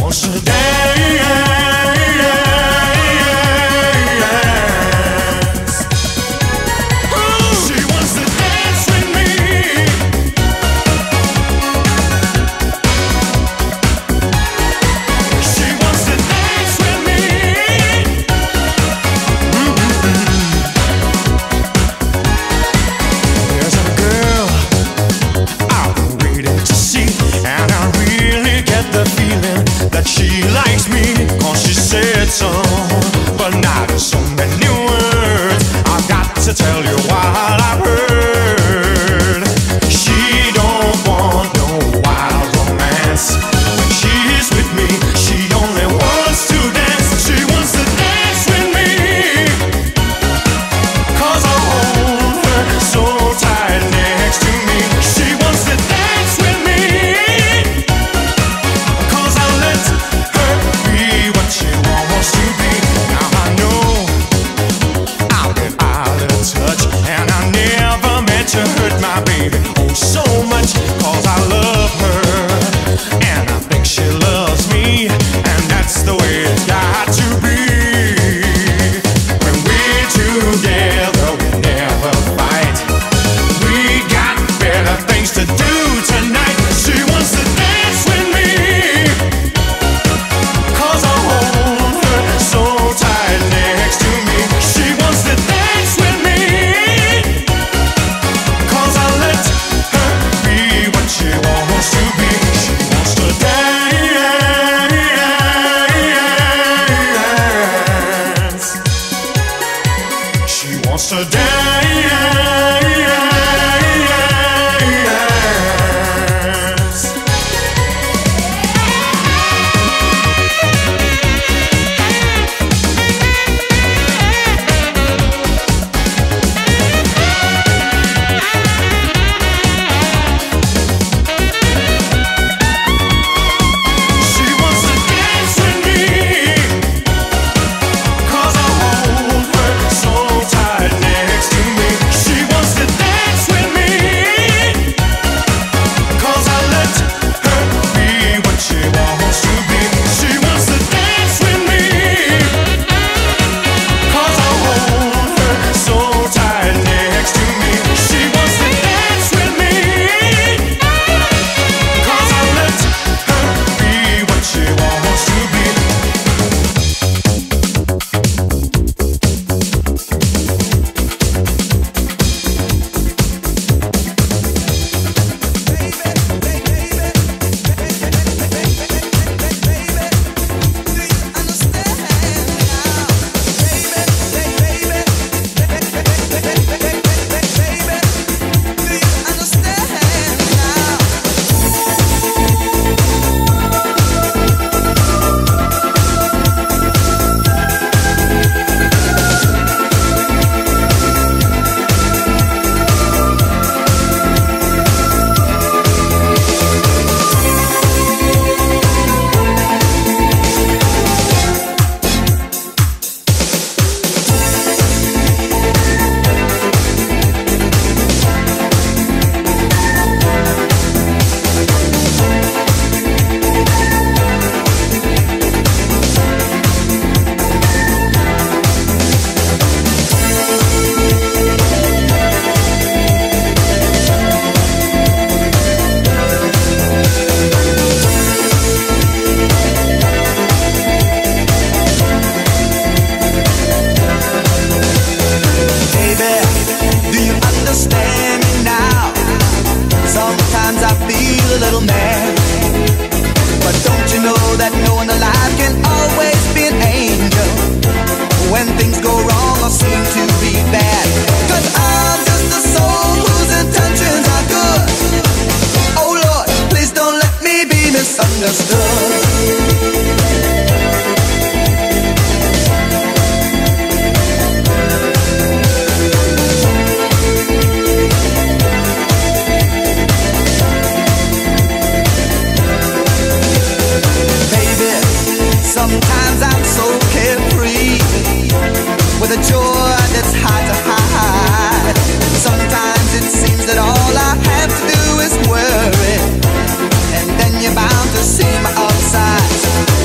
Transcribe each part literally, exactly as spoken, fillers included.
wants to dance. She wants to dance with me. She wants to dance with me. Mm-hmm. There's a girl I've been waiting to see, and I really get the feeling that she likes me, 'cause she said so, but not in so many words. I've got to tell you what I've heard. She don't want no wild romance. When she's with me, she only wants to dance. She wants to dance with me, 'cause I hold her so tight next to me. She wants to dance with me, 'cause I let her be what she wants to be. Now I know I've been out of touch, and I never meant to hurt my baby oh so much, 'cause I love her, and I think she loves me, and that's the way it's got to be. When we're together, we never fight. We got better things to do tonight. She wants to dance with me, 'cause I hold her so tight next to me. She wants to dance with me, 'cause I let her be what she wants to be. She wants to dance. She wants to dance. She wants to dance with me, 'cause I hold her so tight next to me. She wants to dance with me, 'cause I let her be what she wants to be. She wants to dance with me, 'cause I hold her so tight next to me. She wants to dance with me, 'cause I let her be what she wants to be. Baby, do you understand me now? Sometimes I feel a little mad, but don't you know that no one alive can always be an angel when things go wrong or seem to be bad? 'Cause I'm just a soul whose intentions are good. Oh Lord, please don't let me be misunderstood. Sometimes I'm so carefree, with a joy that's hard to hide. Sometimes it seems that all I have to do is worry, and then you're bound to see my upside.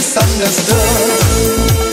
misunderstood.